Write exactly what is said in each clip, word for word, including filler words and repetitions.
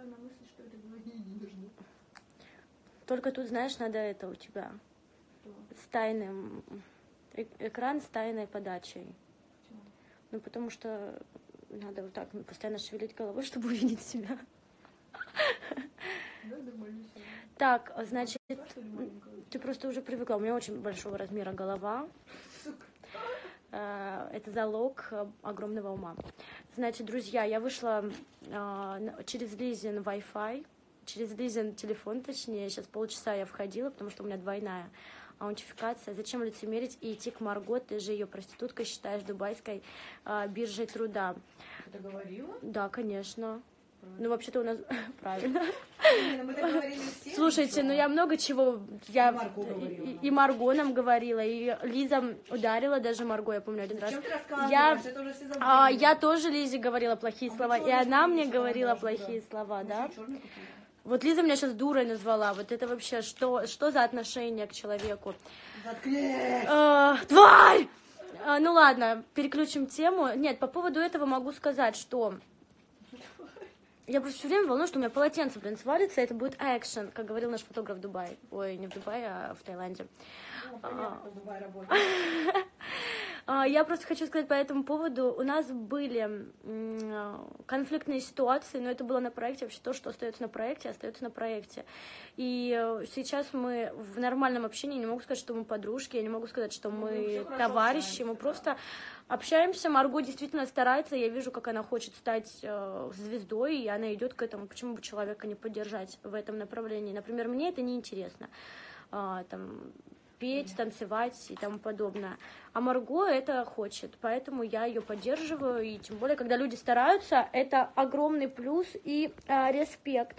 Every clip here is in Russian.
на мысль, что это было не единожды. Только тут, знаешь, надо это у тебя. Что? С тайным... Э экран с тайной подачей. Почему? Ну, потому что надо вот так постоянно шевелить головой, чтобы увидеть себя. Да, нормально всё. Так, значит, Что ли маленькая? ты просто уже привыкла. У меня очень большого размера голова. Сука. Э, Это залог э, огромного ума. Значит, друзья, я вышла э, на- через Лизин Wi-Fi, через Лизин телефон, точнее. Сейчас полчаса я входила, потому что у меня двойная аутентификация. Зачем лицемерить и идти к Марго? Ты же ее проституткой считаешь дубайской э, биржей труда. Ты это говорила? Да, конечно. Ну, вообще-то у нас... Правильно. Не, ну мы так говорили все. Слушайте, ну ничего. я много чего... Я... И Марго говорила и, нам. и Марго нам говорила, и Лиза ударила даже Марго, я помню, один раз. Зачем ты рассказываешь? Я, Это уже все забыли. а, я тоже Лизе говорила плохие А слова, вы и чёрный она купили, мне шоколад говорила даже, плохие да? слова, Мы да? ещё чёрный купили. Вот Лиза меня сейчас дурой назвала, вот это вообще, что, что за отношение к человеку? Заткнись! Э, тварь! Э, ну ладно, переключим тему. Нет, по поводу этого могу сказать, что... Я просто все время волнуюсь, что у меня полотенце, блин, свалится, и это будет экшен, как говорил наш фотограф в Дубае. Ой, не в Дубае, а в Таиланде. Ну, понятно, кто в Дубае работает. А, Я просто хочу сказать по этому поводу. У нас были м, конфликтные ситуации, но это было на проекте. Вообще то, что остается на проекте, остается на проекте. И э, сейчас мы в нормальном общении, не могу сказать, что мы подружки, я не могу сказать, что Ну, мы мы всё хорошо товарищи, общаемся, мы да. просто общаемся. Марго действительно старается, я вижу, как она хочет стать э, звездой, и она идет к этому. Почему бы человека не поддержать в этом направлении? Например, мне это неинтересно. А, там, петь, танцевать и тому подобное. А Марго это хочет, поэтому я ее поддерживаю, и тем более, когда люди стараются, это огромный плюс и а, респект.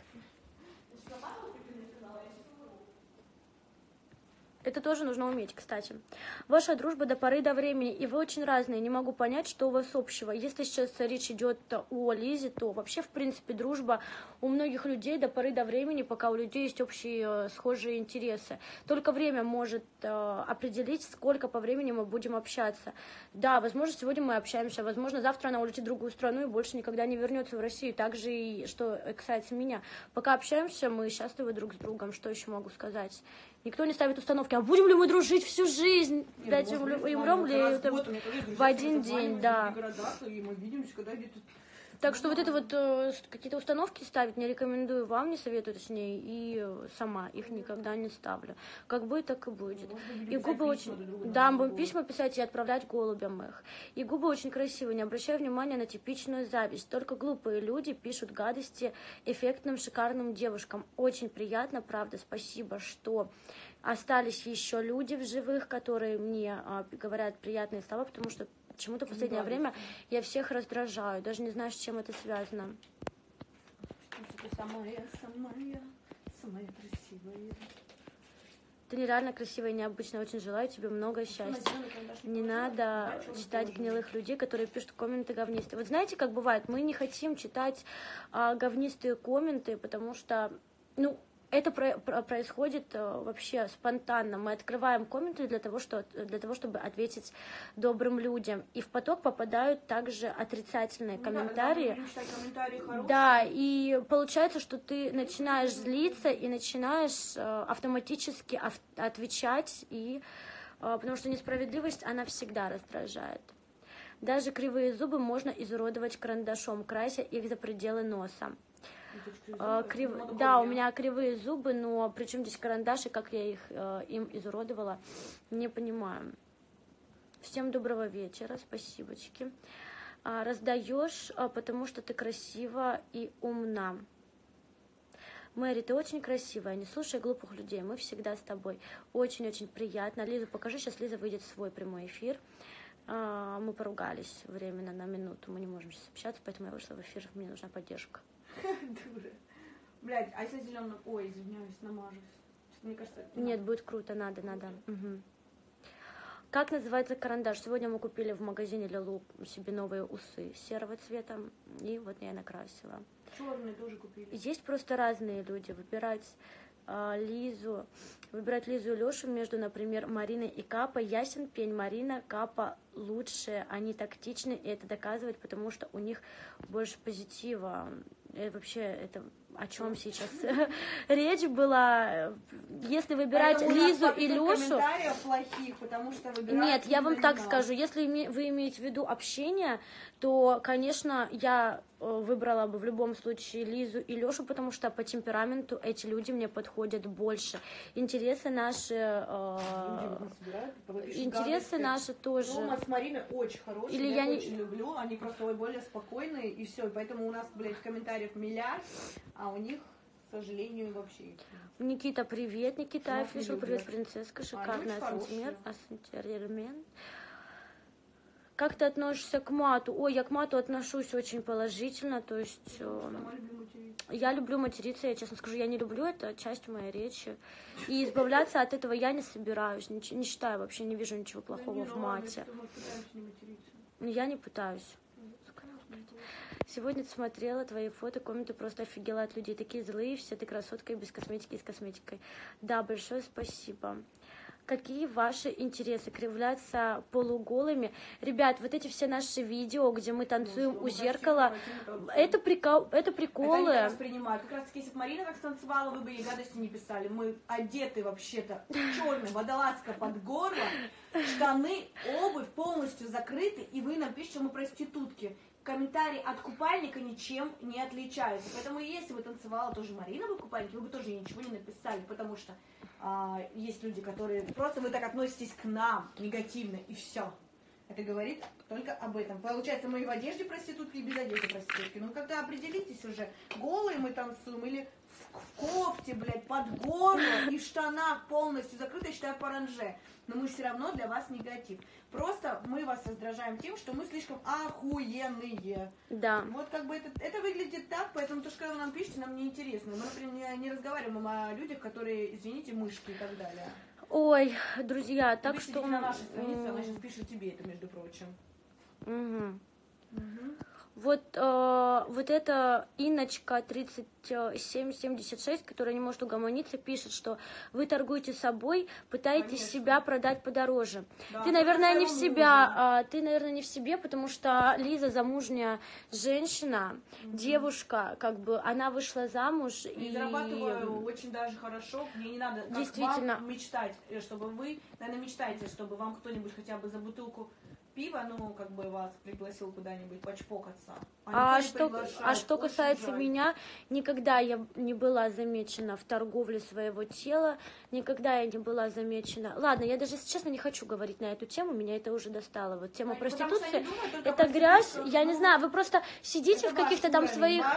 Это тоже нужно уметь, кстати. Ваша дружба до поры до времени, и вы очень разные. Не могу понять, что у вас общего. Если сейчас речь идет о Лизе, то вообще, в принципе, дружба у многих людей до поры до времени, пока у людей есть общие э, схожие интересы. Только время может э, определить, сколько по времени мы будем общаться. Да, возможно, сегодня мы общаемся, возможно, завтра она улетит в другую страну и больше никогда не вернется в Россию. Также и что касается меня. Пока общаемся, мы счастливы друг с другом. Что еще могу сказать? Никто не ставит установки, а будем ли мы дружить всю жизнь, Не, дать ну, им, может, и мы умрем ли раз в это год у меня тоже есть друзья, в один которые день, созваниваются в да. других городах, и мы видимся, когда где-то... Так что вот это вот э, с- какие-то установки ставить не рекомендую вам, не советую, точнее, и э, сама их никогда не ставлю. Как будет, так и будет. Может, будем И писать губы письма очень... друг другу на Да, Новый будем год. письма писать и отправлять голубям их. И губы очень красивые, не обращаю внимания на типичную зависть. Только глупые люди пишут гадости эффектным, шикарным девушкам. Очень приятно, правда, спасибо, что остались еще люди в живых, которые мне а, говорят приятные слова, потому что почему-то в последнее Гадость. время я всех раздражаю, даже не знаю, с чем это связано. Что ты самая, самая, самая красивая. Ты нереально красивая и необычная, очень желаю тебе много счастья. Не надо читать гнилых людей, которые пишут комменты говнистые. Вот знаете, как бывает, мы не хотим читать а, говнистые комменты, потому что, ну, это про- про- происходит а, вообще спонтанно. Мы открываем комменты для того, что, для того, чтобы ответить добрым людям. И в поток попадают также отрицательные комментарии. Да, и получается, что ты начинаешь злиться и начинаешь э, автоматически ав- отвечать, и, э, потому что несправедливость, она всегда раздражает. Даже кривые зубы можно изуродовать карандашом, крася их за пределы носа. Э, крив- Да, у меня кривые зубы, но при чем здесь карандаш и как я их э, им изуродовала, не понимаю. Всем доброго вечера, спасибочки. А, раздаешь, а, потому что ты красива и умна. Мэри, ты очень красивая, не слушай глупых людей, мы всегда с тобой. Очень-очень приятно. Лизу покажи, сейчас Лиза выйдет в свой прямой эфир. А, мы поругались временно на минуту, мы не можем сейчас общаться, поэтому я вышла в эфир, мне нужна поддержка. Дура. Блядь, а если зеленый... Ой, извиняюсь, намажусь. Что-то, мне кажется... это Нет, надо. будет круто, надо, надо. Мгм. Как называется карандаш? Сегодня мы купили в магазине Лилу себе новые усы серого цвета, и вот я накрасила. Черный тоже купили. Есть просто разные люди. Выбирать а, Лизу, выбирать Лизу и Лешу между, например, Мариной и Капой. Ясен пень, Марина, Капа лучше, они тактичны, и это доказывает, потому что у них больше позитива. И вообще, это о чем сейчас речь была? Если выбирать Поэтому Лизу и Лешу... комментариев плохих, потому что Нет, я вам так скажу, если вы имеете в виду общение, то, конечно, я выбрала бы в любом случае Лизу и Лешу, потому что по темпераменту эти люди мне подходят больше. Интересы наши... Э, интересы наши тоже... Рома с Мариной очень хорошие, Или я, я их очень не... люблю, они просто более спокойные, и все, поэтому у нас, блядь, комментариев миллиард, а у них, к сожалению, вообще... Никита, привет, Никита, Афишел, привет, любят. принцесска, А, шикарная очень сантиметр, сантиметр. Как ты относишься к мату? Ой, я к мату отношусь очень положительно, то есть... Э, я люблю материться, я честно скажу, я не люблю, это часть моей речи. И избавляться от этого я не собираюсь, не, не считаю, вообще не вижу ничего плохого да в мате. Но я не пытаюсь. Сегодня смотрела твои фото, комменты, просто офигела от людей. Такие злые, все ты красотка и без косметики, и с косметикой. Да, большое спасибо. Какие ваши интересы? Кривляться полуголыми? Ребят, вот эти все наши видео, где мы танцуем ну, у зеркала, это, прикол, это приколы. Это они воспринимают. Как раз таки, если бы Марина так станцевала, вы бы ей гадости не писали. Мы одеты вообще-то черный, водолазка под горло, штаны, обувь полностью закрыты, и вы нам пишете, что мы проститутки. Комментарии от купальника ничем не отличаются. Поэтому если бы танцевала тоже Марина в купальнике, вы бы тоже ничего не написали, потому что а, есть люди, которые просто вы так относитесь к нам негативно, и все. Это говорит только об этом. Получается, мы и в одежде проститутки, и без одежды проститутки. Ну, когда определитесь уже, голые мы танцуем, или в, в кофте, блядь, под горло, и в штанах полностью закрыто, я считаю, паранже. Но мы все равно для вас негатив. Просто мы вас раздражаем тем, что мы слишком охуенные. Да. Вот как бы это, это выглядит так, поэтому то, что когда вы нам пишете, нам неинтересно. Мы, например, не разговариваем о людях, которые, извините, мышки и так далее. Ой, друзья, так вы что... на нашей странице, она сейчас пишет тебе это, между прочим. Угу. Угу. Вот, э, вот эта Инночка тридцать семь семьдесят шесть, которая не может угомониться, пишет, что вы торгуете собой, пытаетесь Конечно. себя продать подороже. Да, ты, наверное, не в себя, э, ты, наверное, не в себе, потому что Лиза замужняя женщина, угу. девушка, как бы, она вышла замуж. И, и зарабатываю очень даже хорошо, мне не надо, как действительно вам мечтать, чтобы вы, наверное, мечтаете, чтобы вам кто-нибудь хотя бы за бутылку пиво, ну, как бы вас пригласил куда-нибудь почпокаться. А, а что, а что касается жаль. меня, никогда я не была замечена в торговле своего тела, никогда я не была замечена. Ладно, я даже, если честно, не хочу говорить на эту тему, меня это уже достало. Вот тема Потому проституции, думают, это грязь, я не знаю, вы просто сидите в каких-то там уровень, своих...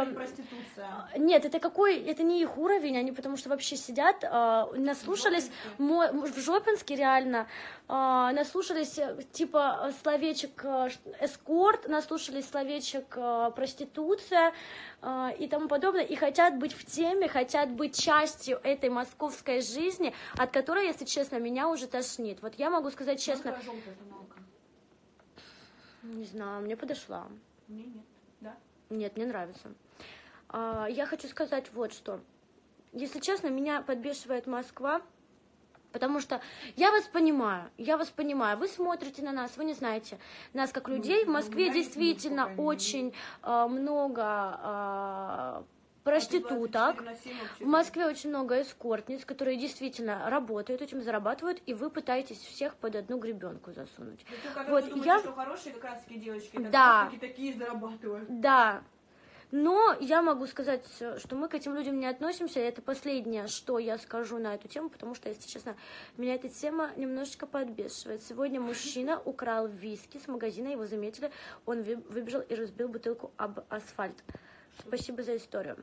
Э... Нет, это какой, это не их уровень, они потому что вообще сидят, э, наслушались, в Жопинске реально, э, наслушались типа словечек эскорт, наслушались словечек проституция и тому подобное, и хотят быть в теме, хотят быть частью этой московской жизни, от которой, если честно, меня уже тошнит. Вот я могу сказать честно... Не знаю, мне подошла. Мне нет, да? Нет, мне нравится. Я хочу сказать вот что. Если честно, меня подбешивает Москва, потому что я вас понимаю, я вас понимаю, вы смотрите на нас, вы не знаете нас как людей. В Москве действительно очень э, много э, проституток, в Москве очень много эскортниц, которые действительно работают этим, зарабатывают, и вы пытаетесь всех под одну гребенку засунуть. Да, вот думаете, я... что хорошие как раз таки девочки, да, так, такие зарабатывают. Да. Но я могу сказать, что мы к этим людям не относимся, и это последнее, что я скажу на эту тему, потому что, если честно, меня эта тема немножечко подбешивает. Сегодня мужчина украл виски с магазина, его заметили, он выбежал и разбил бутылку об асфальт. Спасибо за историю.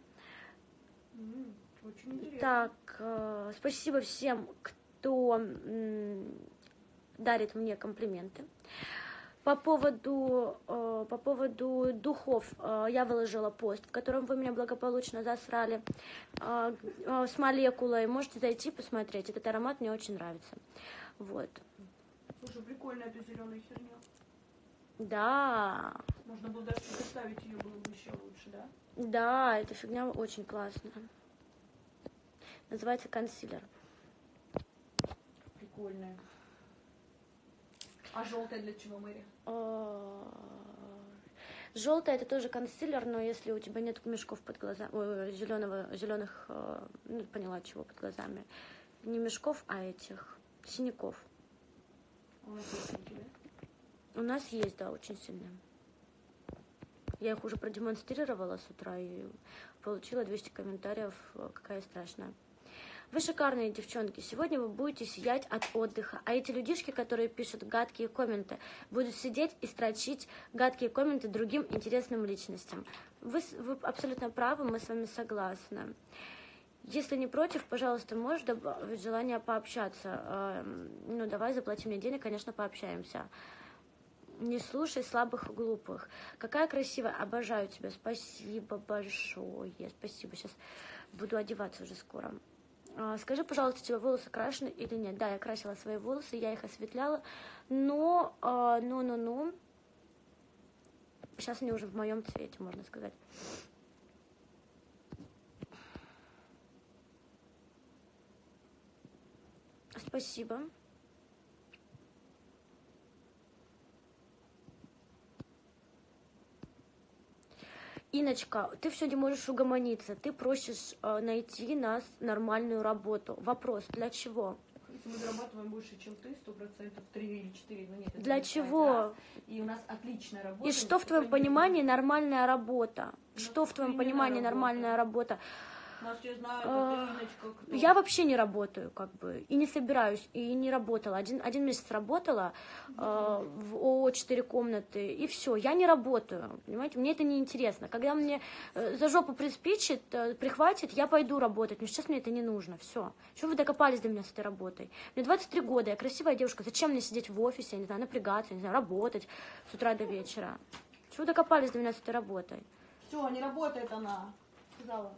Очень интересно. Так, э, спасибо всем, кто м, дарит мне комплименты. По поводу, э, по поводу духов э, я выложила пост, в котором вы меня благополучно засрали э, э, с молекулой. Можете зайти посмотреть. Этот аромат мне очень нравится. Вот. Слушай, прикольная эта зеленая херня. Да. Можно было даже представить ее, было бы еще лучше, да? Да, эта фигня очень классная. Называется консилер. Прикольная. А желтая для чего, Мэри? Желтая это тоже консилер, но если у тебя нет мешков под глазами, ой, зеленого, зеленых, ну, поняла, чего под глазами. Не мешков, а этих синяков. У нас есть у тебя? У нас есть, да, очень сильные. Я их уже продемонстрировала с утра и получила двести комментариев, какая страшная. Вы шикарные девчонки, сегодня вы будете сиять от отдыха, а эти людишки, которые пишут гадкие комменты, будут сидеть и строчить гадкие комменты другим интересным личностям. Вы, вы абсолютно правы, мы с вами согласны. Если не против, пожалуйста, можешь добавить желание пообщаться. Ну, давай, заплати мне денег, конечно, пообщаемся. Не слушай слабых и глупых. Какая красивая, обожаю тебя, спасибо большое, спасибо, сейчас буду одеваться уже скоро. Скажи, пожалуйста, у тебя волосы крашены или нет? Да, я красила свои волосы, я их осветляла, но, но, но, но, сейчас они уже в моем цвете, можно сказать. Спасибо. Иночка, ты все не можешь угомониться, ты просишь э, найти нас нормальную работу. Вопрос, для чего? Мы зарабатываем больше, чем ты, сто процентов, три или четыре, но нет. Для чего? И у нас отличная работа. И что в твоем понимании нормальная работа? Что в твоем понимании нормальная работа? Нас все знают, это Иночка, кто? Я вообще не работаю, как бы, и не собираюсь, и не работала. Один, один месяц работала э, в ООО четыре комнаты, и все, я не работаю, понимаете, мне это не интересно. Когда мне э, за жопу приспичит, э, прихватит, я пойду работать, но сейчас мне это не нужно, все. Чего вы докопались до меня с этой работой? Мне двадцать три года, я красивая девушка, зачем мне сидеть в офисе, я не знаю, напрягаться, не знаю, работать с утра до вечера? Чего вы докопались до меня с этой работой? Все, не работает она, сказала.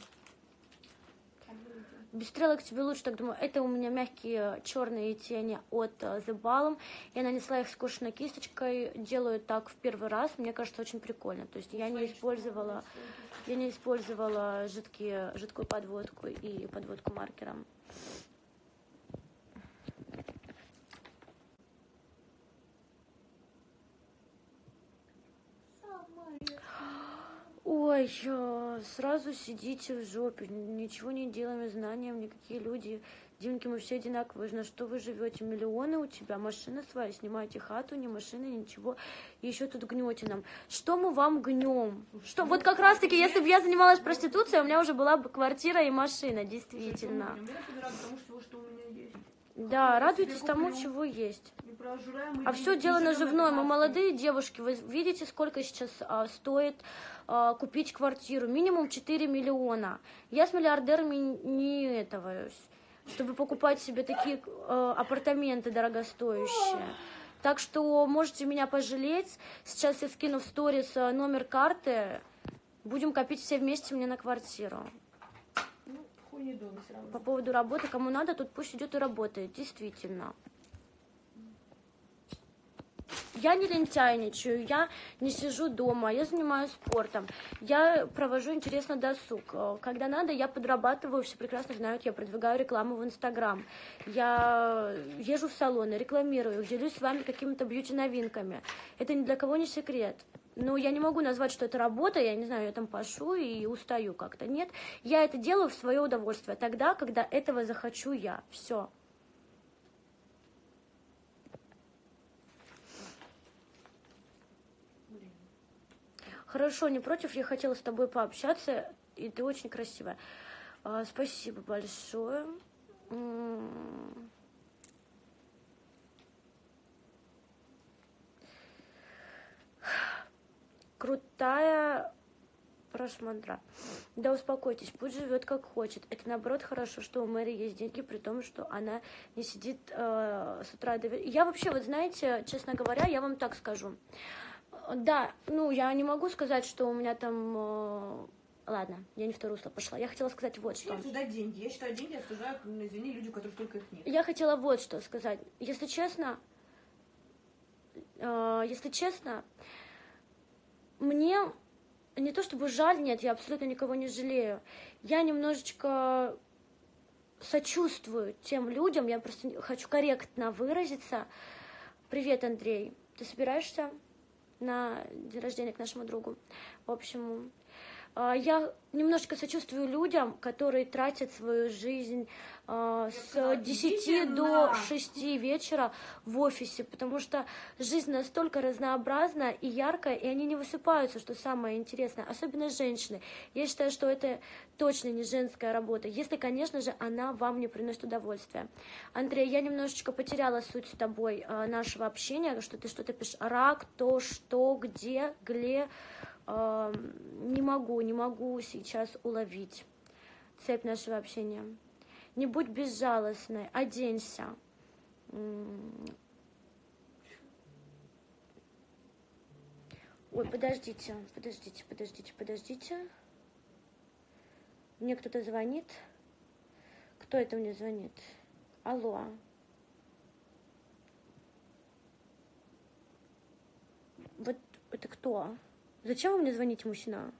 Без стрелок тебе лучше, так думаю. Это у меня мягкие черные тени от uh, The Balm. Я нанесла их скошенной кисточкой. Делаю так в первый раз. Мне кажется, очень прикольно. То есть я не использовала, я не использовала жидкие, жидкую подводку и подводку маркером. Ой, сразу сидите в жопе, ничего не делаем, знанием, никакие люди. Димки, мы все одинаковые, на что вы живете? Миллионы у тебя, машина своя, снимаете хату, ни машины, ничего. И еще тут гнете нам. Что мы вам гнем? Что? Вот как раз таки, если бы я занималась проституцией, у меня уже была бы квартира и машина, действительно. Да, радуйтесь тому, чего есть. А все дело наживное. Мы молодые девушки. Вы видите, сколько сейчас а, стоит а, купить квартиру? Минимум четыре миллиона. Я с миллиардерами не этого, чтобы покупать себе такие а, апартаменты дорогостоящие. Так что можете меня пожалеть. Сейчас я скину в сторис номер карты. Будем копить все вместе мне на квартиру. По поводу работы, кому надо, тут пусть идет и работает, действительно. Я не лентяйничаю, я не сижу дома, я занимаюсь спортом, я провожу интересно досуг. Когда надо, я подрабатываю, все прекрасно знают, я продвигаю рекламу в Инстаграм, я езжу в салоны, рекламирую, делюсь с вами какими-то бьюти-новинками. Это ни для кого не секрет. Но я не могу назвать, что это работа, я не знаю, я там пашу и устаю как-то. Нет, я это делаю в свое удовольствие, тогда, когда этого захочу я. Все. Хорошо, не против, я хотела с тобой пообщаться, и ты очень красивая. А, спасибо большое. Крутая прошмандра. Да успокойтесь, пусть живет как хочет. Это наоборот хорошо, что у Мэри есть деньги, при том, что она не сидит э, с утра до вечера. Я вообще, вот знаете, честно говоря, я вам так скажу. Да, ну я не могу сказать, что у меня там... Э, ладно, я не в то русло пошла. Я хотела сказать вот что. Я обсуждать деньги. Я считаю, деньги обсуждают, ну, извини, люди, у которых только их нет. Я хотела вот что сказать. Если честно, э, если честно, мне не то чтобы жаль, нет, я абсолютно никого не жалею. Я немножечко сочувствую тем людям, я просто хочу корректно выразиться, Привет, Андрей. Ты собираешься на день рождения к нашему другу? В общем, я немножко сочувствую людям, которые тратят свою жизнь с десяти до шести вечера в офисе, потому что жизнь настолько разнообразна и яркая, и они не высыпаются, что самое интересное, особенно женщины. Я считаю, что это точно не женская работа, если, конечно же, она вам не приносит удовольствия. Андрей, я немножечко потеряла суть с тобой нашего общения, что ты что-то пишешь, рак, то, что, где, гле... Не могу, не могу сейчас уловить цепь нашего общения. Не будь безжалостной, оденься. Ой, подождите, подождите, подождите, подождите. Мне кто-то звонит. Кто это мне звонит? Алло. Вот это кто? Зачем вы мне звоните, мужчина?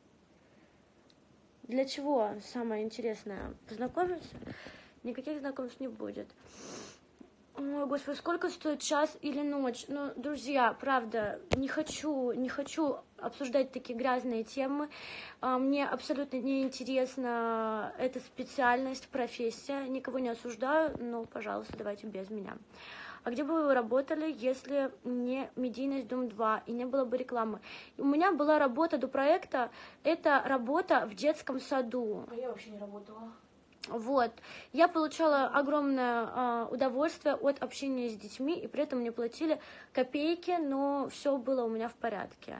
Для чего, самое интересное, познакомиться? Никаких знакомств не будет. Ой, господи, сколько стоит час или ночь? Ну, друзья, правда, не хочу, не хочу обсуждать такие грязные темы. Мне абсолютно не интересна эта специальность, профессия. Никого не осуждаю, но, пожалуйста, давайте без меня. А где бы вы работали, если не медийность Дом два и не было бы рекламы? У меня была работа до проекта, это работа в детском саду. А я вообще не работала. Вот. Я получала огромное э, удовольствие от общения с детьми, и при этом мне платили копейки, но все было у меня в порядке.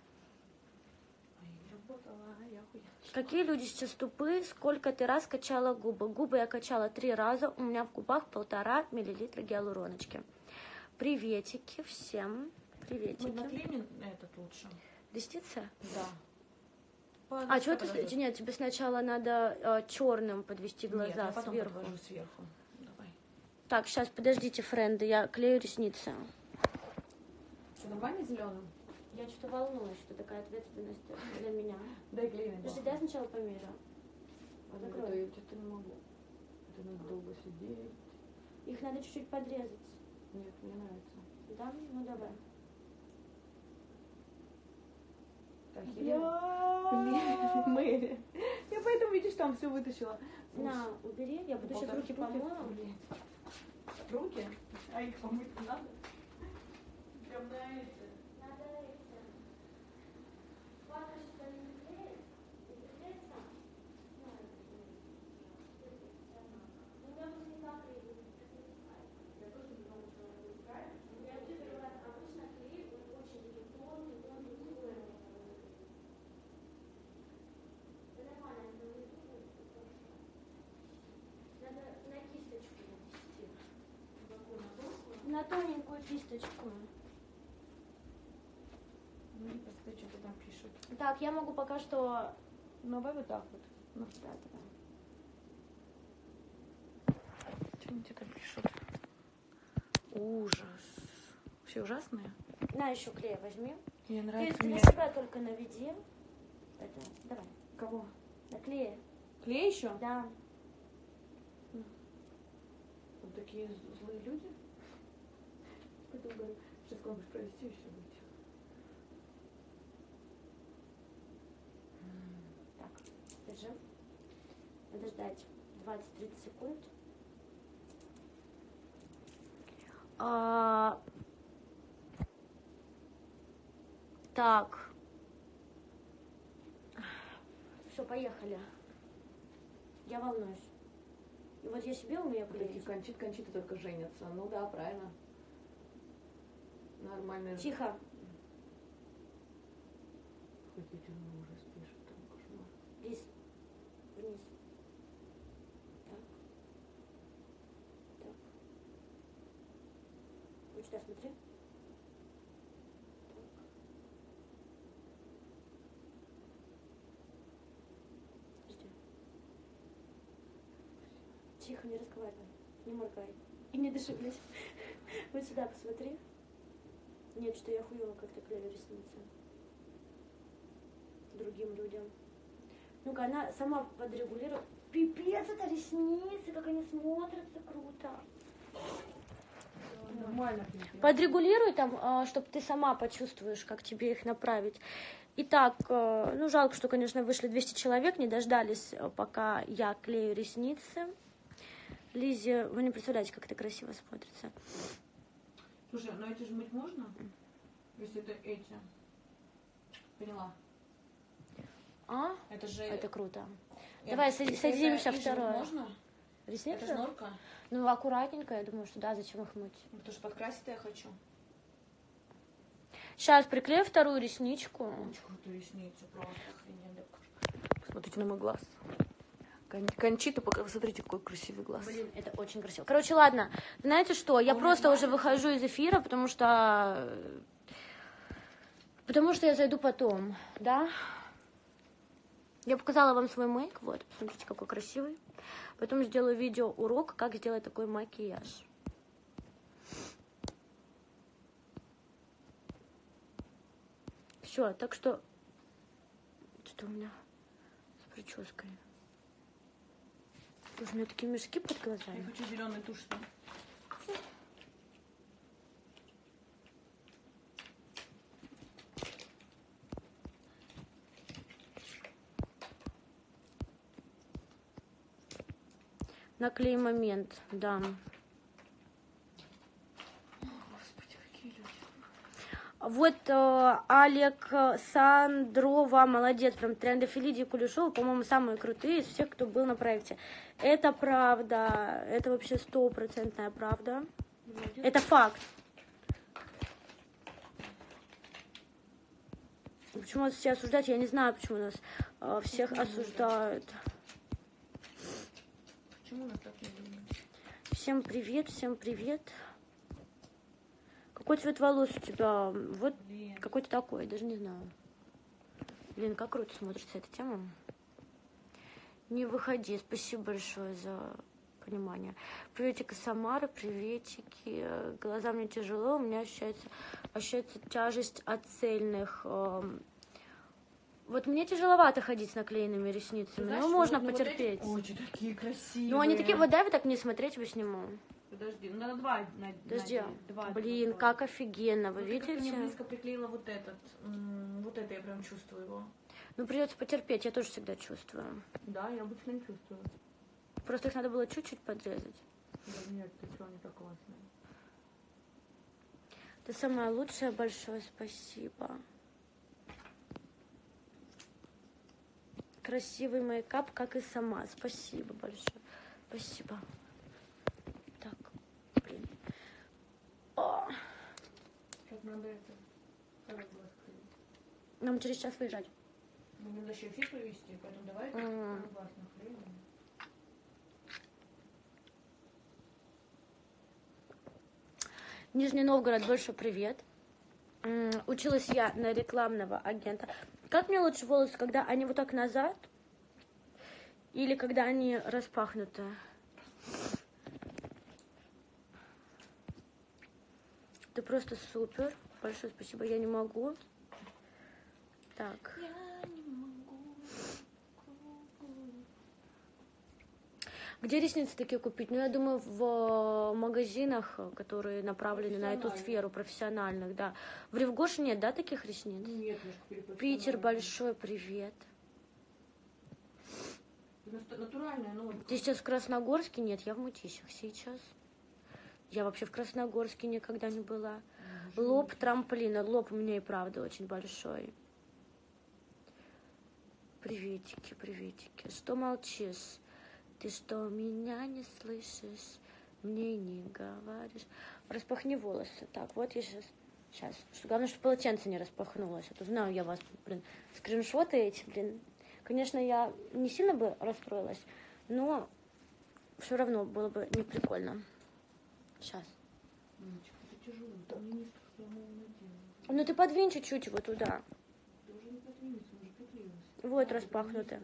Какие люди сейчас тупые? Сколько ты раз качала губы? Губы я качала три раза. У меня в губах полтора миллилитра гиалуроночки. Приветики всем. Приветики. Мы наклеим этот лучше. Листица? Да. По, а что ты... Нет, тебе сначала надо э, черным подвести глаза. Нет, я потом сверху. Подвожу сверху. Давай. Так, сейчас, подождите, френды, я клею ресницы. Что, нормально зеленым? Я что-то волнуюсь, что такая ответственность для меня. Дай клей. Подожди, дай сначала померю. Закрой. Я что-то не могу. Это надо долго сидеть. Их надо чуть-чуть подрезать. Нет, мне нравится. Да? Ну давай. Так, я... Мэри. Я поэтому, видишь, там все вытащила. На, убери, я буду сейчас руки помою. Руки? А их помыть не надо? Прям на эти. На тоненькую кисточку. Ну, не посмотри, что там пишут. Так, я могу пока что... Ну, давай вот так вот. Ну, да, давай. Что они тебе там пишут? Ужас. Все ужасные? На, еще клей возьми. Мне нравится. Ты мне... для себя только наведи. Это, давай. Кого? Наклеи. Клей еще? Да. Вот такие злые люди. Поэтому говорю, сейчас к вам будешь провести и все будет. Так, держи. Надо ждать двадцать-тридцать секунд. А... Так. Все, поехали. Я волнуюсь. И вот я себе умею клеить. Кончит, кончиты только женятся. Ну да, правильно. Нормально. Тихо. Хотите, ну уже спишь, там кошмар. Вниз. Вниз. Так. Так. Вот сюда смотри. Так. Подожди. Тихо, не разговаривай. Не моргай. И не дыши, блядь. Вот сюда посмотри. Нет, что я хуёво как-то клею ресницы. Другим людям. Ну-ка, она сама подрегулирует. Пипец, это ресницы, как они смотрятся круто. Нормально. Подрегулируй там, чтобы ты сама почувствуешь, как тебе их направить. Итак, ну жалко, что, конечно, вышли двести человек, не дождались, пока я клею ресницы. Лизе, вы не представляете, как это красиво смотрится. Слушай, но эти же мыть можно? Если это эти. Поняла. А? Это же... Это круто. Я... Давай сади- садимся это второе. Можно? Ресницы? Это же норка? Ну, аккуратненько, я думаю, что да, зачем их мыть. Ну, потому что подкрасить я хочу. Сейчас приклею вторую ресничку. Очень крутые ресницы, просто охрененно. Посмотрите на мой глаз. Кон Кончита, пока вы смотрите, какой красивый глаз. Блин, это очень красиво. Короче, ладно, знаете что, я Он просто уже нравится? выхожу из эфира, потому что... Потому что я зайду потом, да? Я показала вам свой мейк, вот, посмотрите, какой красивый. Потом сделаю видео урок, как сделать такой макияж. Все, так что... Что у меня с прической? Тоже у меня такие мешки под Я глазами. хочу зеленый тушь. Там. Наклей момент, да. Господи, какие люди. Вот э, Олег Сандрова, молодец, прям трендов Лидии Кулешова, по-моему, самые крутые из всех, кто был на проекте. Это правда, это вообще стопроцентная правда. Молодец. Это факт. Почему нас все осуждают, я не знаю, почему нас э, всех почему осуждают. Почему нас так не любят? Всем привет, всем привет. Какой цвет волос у тебя? Вот какой-то такой, даже не знаю. Блин, как круто смотрится эта тема. Не выходи. Спасибо большое за понимание. Приветик из Самары, приветики. Глаза мне тяжело, у меня ощущается, ощущается тяжесть от цельных. Вот мне тяжеловато ходить с наклеенными ресницами, но можно ну, потерпеть. Вот эти, ой, такие красивые. Ну, они такие, вот дай вот так не смотреть, я сниму. Подожди, ну надо два. На, Подожди, на, два, блин, два. как офигенно, вы вот видите? Ты мне близко приклеила вот этот, вот это я прям чувствую его. Ну, придется потерпеть, я тоже всегда чувствую. Да, я обычно не чувствую. Просто их надо было чуть-чуть подрезать. Да, нет, ты что, не так классно. Ты самое лучшее, большое спасибо. Красивый мейкап, как и сама. Спасибо большое. Спасибо. Так, блин. О. Как надо это? Как глаз клеить? Нам через час выезжать. Мы надо еще эфир провести, поэтому давай Mm. глаз наклеим. Нижний Новгород, большой привет. М, Училась я на рекламного агента. Как мне лучше волосы, когда они вот так назад? Или когда они распахнуты? Ты просто супер. Большое спасибо. Я не могу. Так. Я не могу. Где ресницы такие купить? Ну, я думаю, в магазинах, которые направлены на эту сферу, профессиональных, да. В Ревгоше нет, да, таких ресниц? Нет, немножко Питер, большой привет. Натуральная, ну. Ты сейчас в Красногорске? Нет, я в Мытищах сейчас. Я вообще в Красногорске никогда не была. Лоб трамплина. Лоб у меня и правда очень большой. Приветики, приветики. Что молчишь? Ты что, меня не слышишь? Мне не говоришь. Распахни волосы. Так, вот я сейчас... Сейчас. Что, главное, чтобы полотенце не распахнулось. А то знаю я вас, блин, скриншоты эти, блин. Конечно, я не сильно бы расстроилась, но все равно было бы не прикольно. Сейчас. Мамочка, это тяжело, ты мне не сказала, Ну ты подвинь чуть-чуть его туда. ты уже не подвинется, уже приклеилась. Вот распахнуто.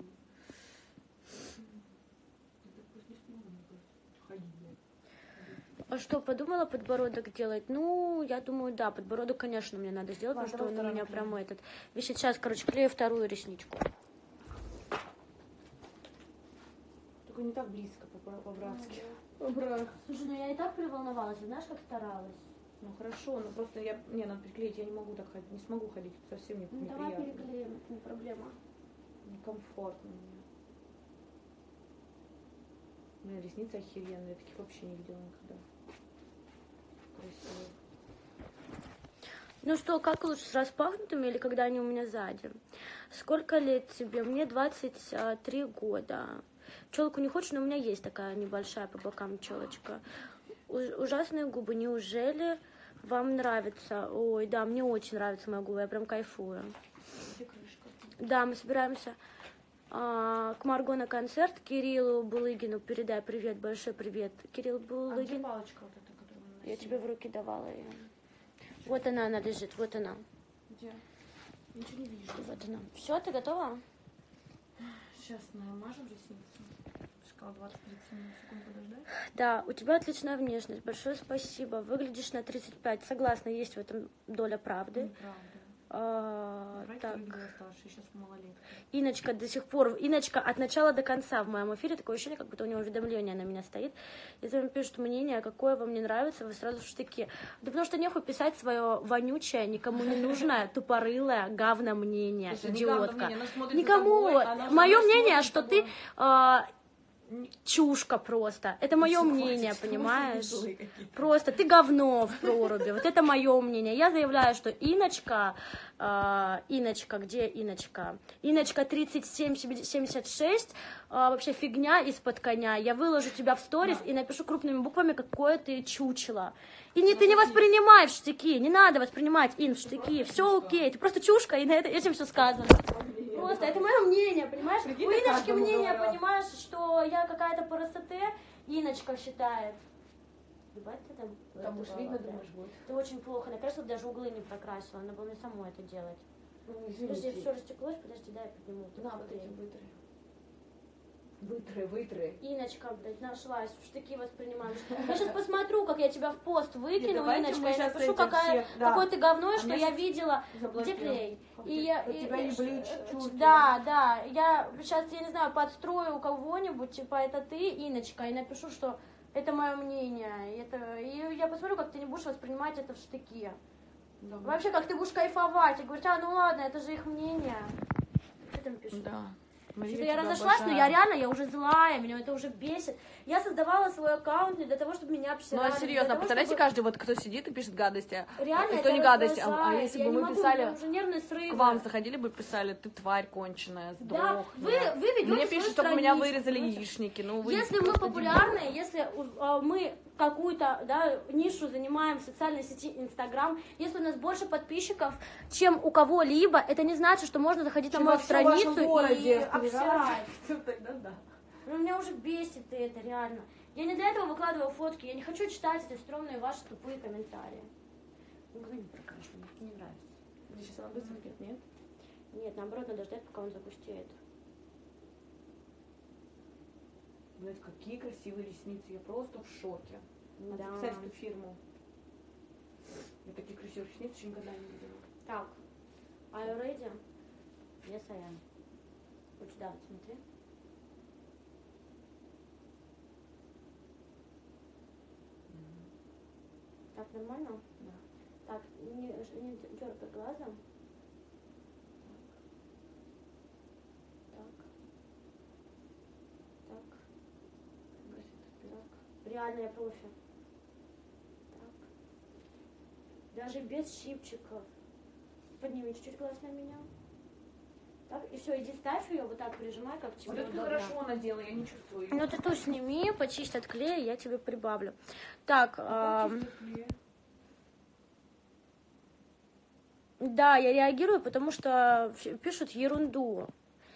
А что, подумала подбородок делать? Ну, я думаю, да, подбородок, конечно, мне надо сделать, Ладно, потому что он у меня наклеим. прям этот... Висит. Сейчас, короче, клею вторую ресничку. Только не так близко, по-братски. По-братски. Слушай, ну я и так приволновалась, знаешь, как старалась. Ну хорошо, но просто я... Не, надо приклеить, я не могу так ходить, не смогу ходить, совсем не, Ну неприятно. давай переклеим, не проблема. Некомфортно мне. Блин, ресницы охеренные, я таких вообще не видела никогда. Красиво. Ну что, как лучше, с распахнутыми или когда они у меня сзади? Сколько лет тебе? Мне двадцать три года. Челку не хочешь, но у меня есть такая небольшая по бокам челочка. Ужасные губы, неужели вам нравится? Ой, да, мне очень нравятся мои губы, я прям кайфую. Где крышка? Да, мы собираемся а, к Марго на концерт. Кириллу Булыгину передай привет, большой привет. Кирилл Булыгин. А где палочка вот эта, которую мы носили? Я тебе в руки давала ее. Вот она, она лежит, вот она. Где? Ничего не вижу. Вот она. Все, ты готова? Сейчас намажем ресницы. Шкала двадцать-тридцать секунд подождать. Да, у тебя отличная внешность. Большое спасибо. Выглядишь на тридцать пять. Согласна, есть в этом доля правды. Неправда. А, Врач так. выглядела старше, сейчас малолетка. Иночка до сих пор, Иночка от начала до конца в моем эфире, такое ощущение, как будто у него уведомление на меня стоит. Если он пишет мнение, какое вам не нравится, вы сразу в штыки. Да потому что нехуй писать свое вонючее, никому не нужное, тупорылое, говно мнение, Слушай, идиотка. не говно мнение, она смотрит за Никому. тобой, она Мое уже мнение, смотрит что за ты тобой. а, чушка просто. Это мое Хватит, мнение, хватит, понимаешь? злые какие-то. Просто ты говно в проруби. Вот это мое мнение. Я заявляю, что Иночка, э, Иночка, где Иночка? Иночка тридцать семь семьдесят шесть, э, вообще фигня из-под коня. Я выложу тебя в сторис Да. и напишу крупными буквами, какое ты чучело. И не, ты не воспринимай в штыки, не надо воспринимать Ин в штыки, все окей, ты просто чушка, и на это, этим все сказано. Просто это мое мнение, понимаешь? Прикинь, У я Иночки каждому мнение, говорю. понимаешь, что я какая-то парасоте, Иночка считает. Ебать ты там. Там уж это видно, была, думаешь, будет. Это очень плохо. Я, конечно, даже углы не прокрасила. Надо было мне самой это делать. Ну, Подожди, все растеклось. Подожди, дай я подниму. На, вот эти вытры. Вытры, вытры. Иночка, блядь, нашлась. В штыки воспринимаем. Я сейчас посмотрю, как я тебя в пост выкину, давайте Иночка. мы Я щас напишу, эти какая, все, да. какой ты говно, и А что мне я щас видела. Где заблокируем. клей? Как И ты- я, у и- тебя и- не ш- были э, чулки. Да, да. Я сейчас, я не знаю, подстрою у кого-нибудь, типа, это ты, Иночка, и напишу, что это мое мнение. И, это, и я посмотрю, как ты не будешь воспринимать это в штыки. Да. Вообще, как ты будешь кайфовать и говорить, а, ну ладно, это же их мнение. Что там пишут? Да. Что-то я разошлась, но я реально, я уже злая, меня это уже бесит. Я создавала свой аккаунт не для того, чтобы меня Ну, обсирали. а для серьезно, того, представляете, чтобы- каждый вот, кто сидит и пишет гадости. Реально, и кто это не гадости, а, а раздражает. если Я бы не мы могу, писали, у меня уже нервные срывы. к вам заходили бы, писали, ты тварь конченая, сдохни. Да, вы, вы ведете Мне свою пишут, чтобы меня страничку, вырезали понимаете? яичники. Ну, вы Если мы просто популярны, если а, мы какую-то, да, нишу занимаем в социальной сети Инстаграм, если у нас больше подписчиков, чем у кого-либо, это не значит, что можно заходить на Чем мою во всем вашем страницу и городе, обсирать. Тогда да. Ну, меня уже бесит это, реально. Я не для этого выкладываю фотки, я не хочу читать эти стрёмные ваши тупые комментарии. Углы не прокрашены, мне не нравится. Сейчас она высохнет, нет? Нет, наоборот, надо ждать, пока он загустеет. Блять, какие красивые ресницы, я просто в шоке. Надо Да. записать эту фирму. Я таких красивых ресниц еще никогда не видела. Так, are you ready? Yes, I am. Вот сюда вот смотри. Так, нормально? Да. Так, не, не дергай глазом. Так. Так. Так. Так. Реально я профи. Так. Даже без щипчиков. Подними чуть-чуть глаз на меня. Так, и все, иди ставь ее, вот так прижимай, как тебе Вот это ты удобно. хорошо надела, я не чувствую её. Ну ты тут сними, почисть от клея, я тебе прибавлю. Так, А а, как чистить клей? да, я реагирую, потому что ф- пишут ерунду.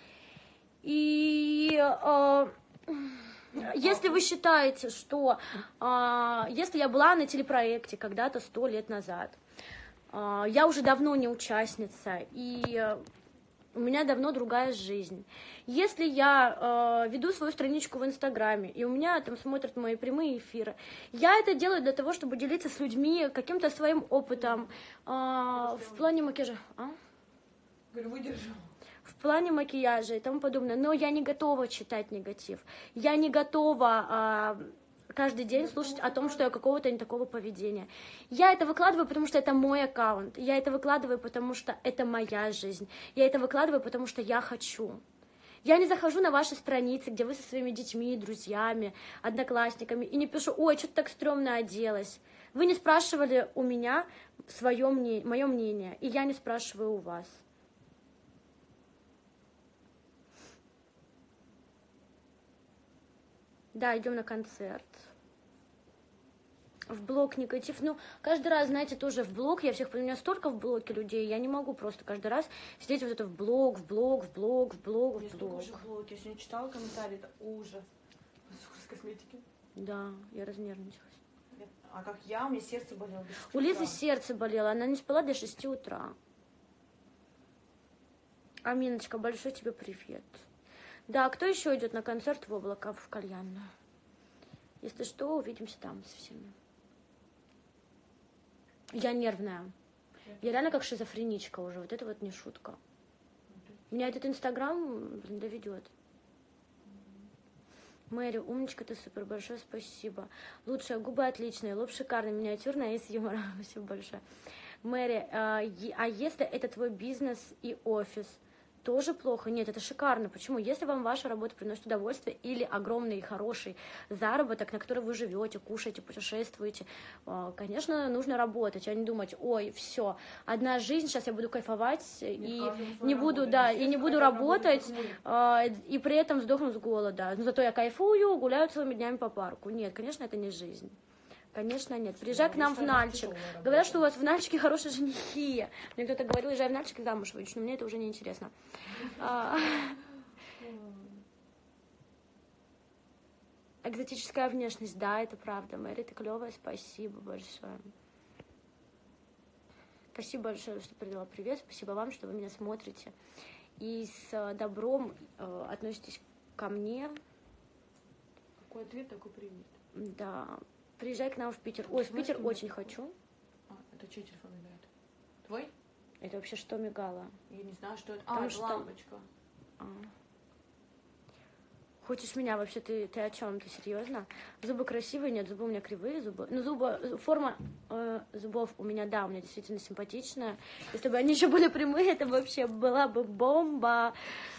И а, если вы считаете, что а, если я была на телепроекте когда-то сто лет назад, а, я уже давно не участница, и а, у меня давно другая жизнь. Если я э, веду свою страничку в Инстаграме, и у меня там смотрят мои прямые эфиры, я это делаю для того, чтобы делиться с людьми каким-то своим опытом э, в плане макияжа. А? Говорю, выдержу. в плане макияжа и тому подобное, но я не готова читать негатив. Я не готова а, каждый день слушать о том, что я какого-то не такого поведения. Я это выкладываю, потому что это мой аккаунт. Я это выкладываю, потому что это моя жизнь. Я это выкладываю, потому что я хочу. Я не захожу на ваши страницы, где вы со своими детьми, друзьями, одноклассниками, и не пишу: ой, что-то так стрёмно оделась. Вы не спрашивали у меня свое мнение, мое мнение, и я не спрашиваю у вас. Да, идем на концерт. В блог негатив. Ну, каждый раз, знаете, тоже в блог. Я всех, у меня столько в блоке людей, я не могу просто каждый раз сидеть вот это в блог, в блог, в блог, в блог, в блог. Я блог. Я сегодня читала комментарии, это ужас. Ужас косметики. Да, я разнервничалась. А как я, у меня сердце болело. У Лизы сердце болело, она не спала до шести утра. Аминочка, большой тебе привет. Да, кто еще идет на концерт в облако в кальянную? Если что, увидимся там со всеми. Я нервная. Я реально как шизофреничка уже. Вот это вот не шутка. Меня этот инстаграм, блин, доведет. Мэри, умничка, ты супер, большое спасибо. Лучшие губы отличные, лоб шикарный, миниатюрная и с юмором. Спасибо большое. Мэри, а, а если это твой бизнес и офис, тоже плохо? Нет, это шикарно. Почему? Если вам ваша работа приносит удовольствие или огромный и хороший заработок, на который вы живете, кушаете, путешествуете, конечно, нужно работать, а не думать: ой, все, одна жизнь, сейчас я буду кайфовать и не буду, да, и не буду работать, и при этом сдохну с голода. Но зато я кайфую, гуляю целыми днями по парку. Нет, конечно, это не жизнь. Конечно, нет. Приезжай к нам в Нальчик. Говорят, что у вас в Нальчике хорошие женихи. Мне кто-то говорил: езжай в Нальчик, замуж выйдешь. Но мне это уже не интересно. А... Экзотическая внешность, да, это правда. Мэри, ты клевая, спасибо большое. Спасибо большое, что передала привет. Спасибо вам, что вы меня смотрите. И с добром э, относитесь ко мне. Какой ответ, такой привет. Да. Приезжай к нам в Питер. Ой, в Питер очень хочу. А, это чей телефон играет? Твой? Это вообще что мигало? Я не знаю, что это. Потому А, это что... лампочка. А. Хочешь меня вообще? Ты, ты о чем? Ты серьезно? Зубы красивые? Нет, зубы у меня кривые зубы. Ну, зубы, форма э, зубов у меня, да, у меня действительно симпатичная. Если бы они еще были прямые, это вообще была бы бомба.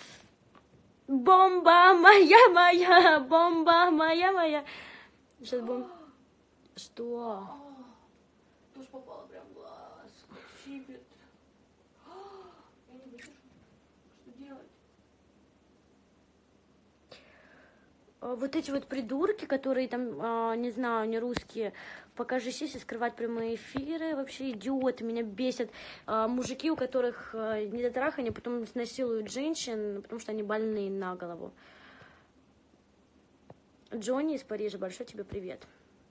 Бомба моя, моя, бомба моя, моя. Сейчас будем... Что? Тоже попала прям в глаз. Щипет. Я не выдержу. Что делать? Вот эти вот придурки, которые там, не знаю, не русские, покажись, если скрывать прямые эфиры, вообще идиоты, меня бесят. Мужики, у которых недотрахание, потом насилуют женщин, потому что они больные на голову. Джонни из Парижа, большой тебе привет.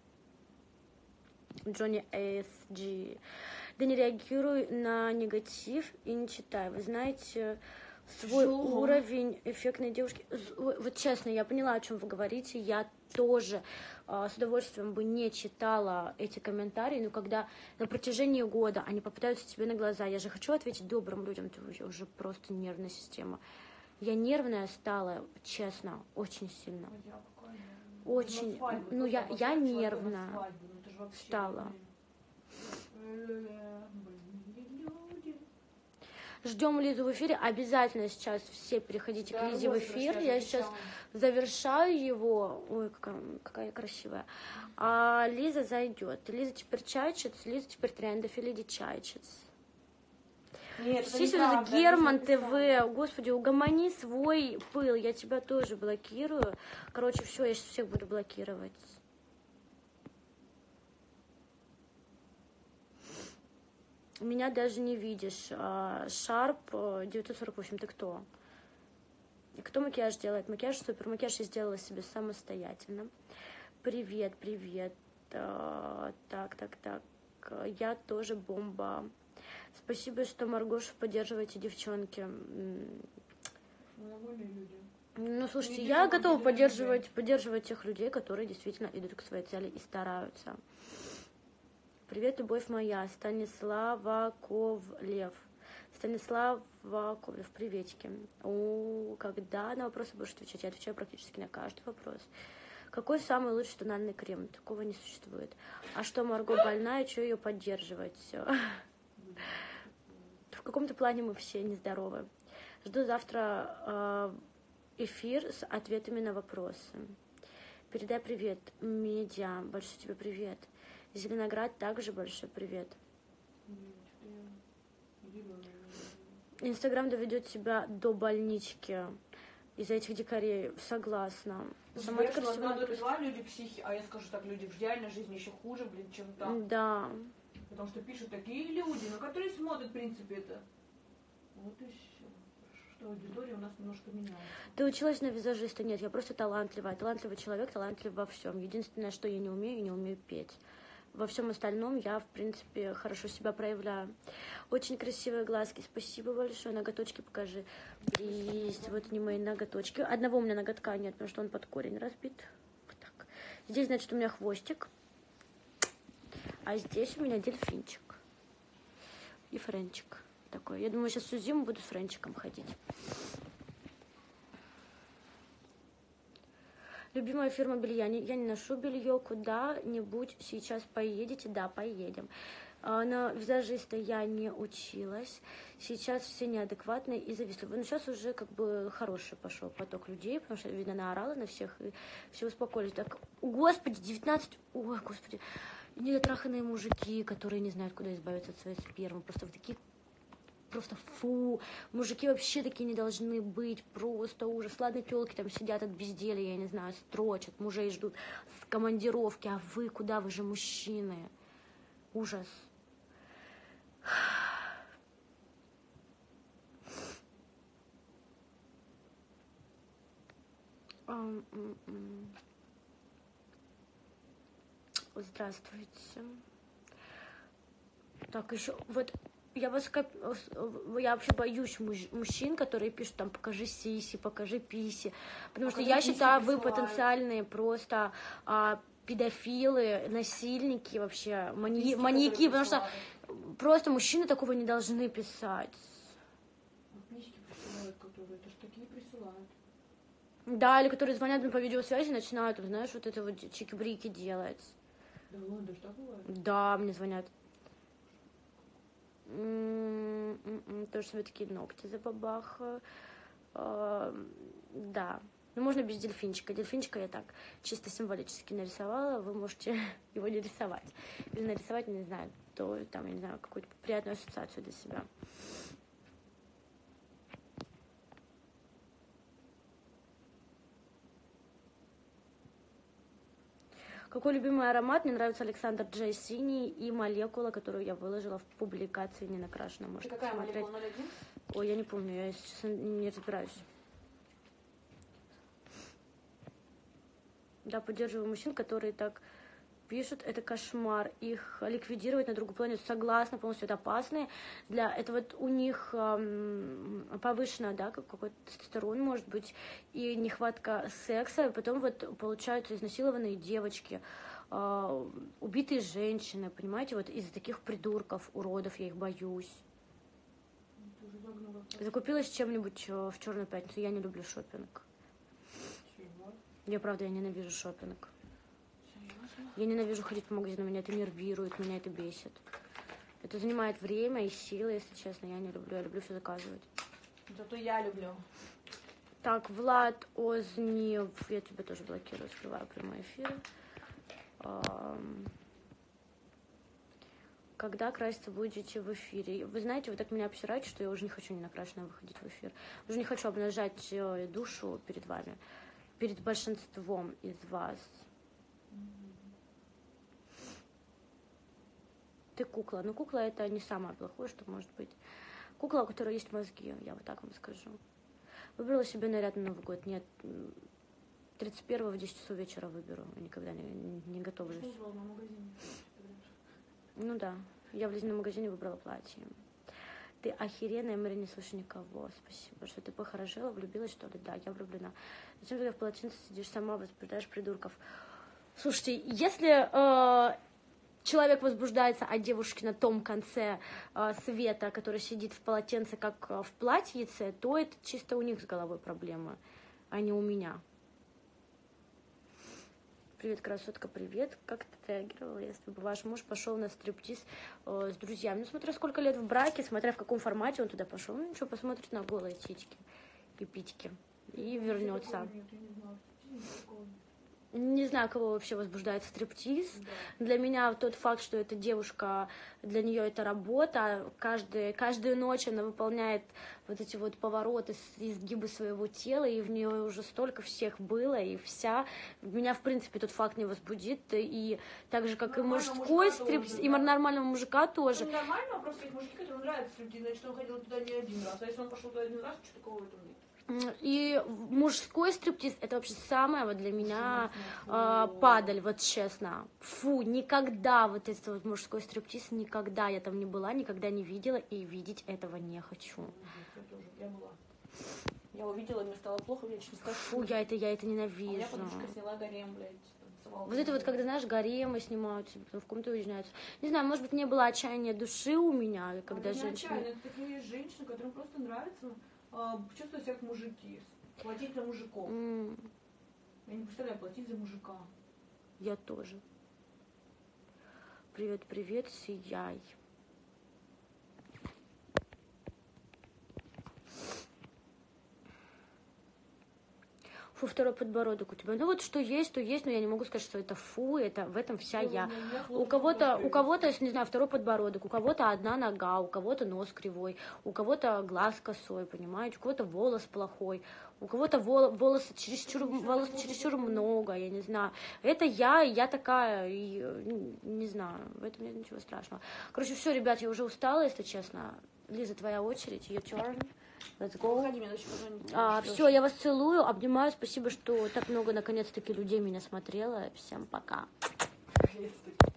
Джонни эс джи. Да не реагируй на негатив и не читай. Вы знаете свой Шо? уровень эффектной девушки. Вот честно, я поняла, о чем вы говорите. Я тоже э, с удовольствием бы не читала эти комментарии, но когда на протяжении года они попадаются тебе на глаза, я же хочу ответить добрым людям, это уже, уже просто нервная система. Я нервная стала, честно, очень сильно. Очень, ну я, я нервная стала. Ждем Лизу в эфире. Обязательно сейчас все переходите да, к Лизе в эфир. Я сейчас завершаю его. Ой, какая, какая красивая. А Лиза зайдет. Лиза теперь чайчиц, Лиза теперь трендов и Леди чайчиц. Нет, все сюда Герман ТВ. Господи, угомони свой пыл. Я тебя тоже блокирую. Короче, все, я сейчас всех буду блокировать. Меня даже не видишь. Шарп девятьсот сорок восемь, ты кто? Кто макияж делает? Макияж супер. Макияж я сделала себе самостоятельно. Привет, привет. Так, так, так. Я тоже бомба. Спасибо, что Маргошу поддерживаете, девчонки. Ну, слушайте, я готова поддерживать, поддерживать тех людей, которые действительно идут к своей цели и стараются. Привет, любовь моя, Станислава Ковлев. Станислав Ковлев, приветики. О, когда на вопросы будешь отвечать? Я отвечаю практически на каждый вопрос. Какой самый лучший тональный крем? Такого не существует. А что, Марго больная, что ее поддерживать? В каком-то плане мы все нездоровы. Жду завтра эфир с ответами на вопросы. Передай привет. Медиа, большой тебе привет. Зеленоград, также большой привет. Инстаграм доведет тебя до больнички из-за этих дикарей. Согласна. Сама я что, одна довела люди психи, а я скажу так, люди в реальной жизни еще хуже, блин, чем там. Да. Потому что пишут такие люди, на которые смотрят, в принципе, это. Вот и все. Что аудитория у нас немножко меняется. Ты училась на визажиста? Нет, я просто талантливая. Талантливый человек, талантлив во всем. Единственное, что я не умею, я не умею петь. Во всем остальном я, в принципе, хорошо себя проявляю. Очень красивые глазки. Спасибо большое. Ноготочки покажи. Есть. Вот не мои ноготочки. Одного у меня ноготка нет, потому что он под корень разбит. Вот так. Здесь, значит, у меня хвостик. А здесь у меня дельфинчик. И френчик такой. Я думаю, сейчас всю зиму буду с френчиком ходить. Любимая фирма белья. Я не ношу белье куда-нибудь. Сейчас поедете? Да, поедем. На визажиста я не училась. Сейчас все неадекватные и завистливые. Но сейчас уже как бы хороший пошел поток людей, потому что, видно, наорала на всех, и все успокоились. Так, господи, девятнадцать... Ой, господи. Недотраханные мужики, которые не знают, куда избавиться от своей спермы. Просто в такие... Просто фу, мужики вообще такие не должны быть, просто ужас. Ладно, телки там сидят от безделья, я не знаю, строчат, мужей ждут с командировки, а вы куда, вы же мужчины. Ужас. Здравствуйте. Так, еще вот... Я, вас, я вообще боюсь муж, мужчин, которые пишут там «покажи сиси», «покажи писи», потому а что я считаю, вы потенциальные просто а, педофилы, насильники вообще, мани, маньяки, потому что просто мужчины такого не должны писать. Письки присылают, которые, это ж такие присылают. Да, или которые звонят мне по видеосвязи, начинают, знаешь, вот это вот чики-брики делать. Да ладно, даже так бывает? Да, мне звонят. Тоже себе такие ногти забабахаю. Да. Ну, можно без дельфинчика. Дельфинчика я так чисто символически нарисовала. Вы можете его не рисовать. Или нарисовать, не знаю, то там, я не знаю, какую-то приятную ассоциацию для себя. Какой любимый аромат? Мне нравится Александр Джей Синий и молекула, которую я выложила в публикации «Не накрашена». Можете какая посмотреть. Молекула? ноль один? Ой, я не помню, я сейчас не разбираюсь. Да, поддерживаю мужчин, которые так пишут, это кошмар. Их ликвидировать на другую планету, согласна, полностью это опасные. Для это вот у них эм, повышенная, да, какой-то тестостерон, может быть, и нехватка секса, и потом вот получаются изнасилованные девочки, э, убитые женщины, понимаете, вот из-за таких придурков, уродов, я их боюсь. Закупилась чем-нибудь в Черную пятницу, я не люблю шопинг. Я, правда, я ненавижу шопинг. Я ненавижу ходить по магазину, меня это нервирует, меня это бесит. Это занимает время и силы, если честно, я не люблю, я люблю все заказывать. Зато я люблю. Так, Влад Ознев, я тебя тоже блокирую, скрываю прямой эфир. Когда краситься будете в эфире? Вы знаете, вы так меня обсираете, что я уже не хочу не накрашенно выходить в эфир. Уже не хочу обнажать душу перед вами, перед большинством из вас. Ты кукла. Но кукла это не самое плохое, что может быть. Кукла, у которой есть мозги, я вот так вам скажу. Выбрала себе наряд на Новый год. Нет, тридцать первого в десять часов вечера выберу. Никогда не, не, не готовлюсь. Что в магазине? Ну да, я в ледяном магазине выбрала платье. Ты охеренная, Мэри, не слышу никого. Спасибо, что ты похорошела, влюбилась, что ли? Да, я влюблена. Зачем ты в полотенце сидишь сама, возбуждаешь придурков? Слушайте, если... Э, человек возбуждается от девушки на том конце э, света, которая сидит в полотенце, как э, в платьице, то это чисто у них с головой проблемы, а не у меня. Привет, красотка, привет. Как ты реагировала, если бы ваш муж пошел на стриптиз э, с друзьями? Ну, смотря сколько лет в браке, смотря в каком формате он туда пошел. Ну, ничего, посмотрит на голые титьки и питьки и вернется. Не знаю, кого вообще возбуждает стриптиз. Да. Для меня тот факт, что эта девушка, для нее это работа. Каждый, каждую ночь она выполняет вот эти вот повороты, изгибы своего тела, и в нее уже столько всех было, и вся. Меня, в принципе, тот факт не возбудит. И так же, как и мужской стриптиз, и да. нормального мужика тоже. Ну, нормально, а просто есть мужики, которым нравится стриптиз, значит, он ходил туда не один раз. А если он пошел туда один раз, что такого в этом нет? И мужской стриптиз — это вообще самое вот для меня э, падаль, вот честно. Фу, никогда вот этот вот мужской стриптиз, никогда я там не была, никогда не видела, и видеть этого не хочу. Я тоже, я была. Я увидела, мне стало плохо, мне очень страшно. Фу, я это, я это ненавижу. А я подружка сняла гарем, блядь. Вот это вот, когда, знаешь, гаремы снимаются, потом в комнату уезжаются. Не знаю, может быть, не было отчаяния души у меня, когда а женщины... Это такие женщины, которым просто нравится... чувствую себя как мужики, платить за мужиков. Mm. Я не представляю, платить за мужика. Я тоже. Привет, привет, сияй. Фу, второй подбородок у тебя. Ну вот что есть, то есть, но я не могу сказать, что это фу, это в этом вся ну, я. У кого-то, у кого-то, не знаю, второй подбородок, у кого-то одна нога, у кого-то нос кривой, у кого-то глаз косой, понимаете, у кого-то волос плохой, у кого-то вол, волосы чересчур, волос чересчур много, я не знаю. Это я, я такая, и, не знаю, в этом нет ничего страшного. Короче, все, ребят, я уже устала, если честно. Лиза, твоя очередь, your turn. Let's go. А, все, я вас целую, обнимаю. Спасибо, что так много наконец-таки людей меня смотрело. Всем пока.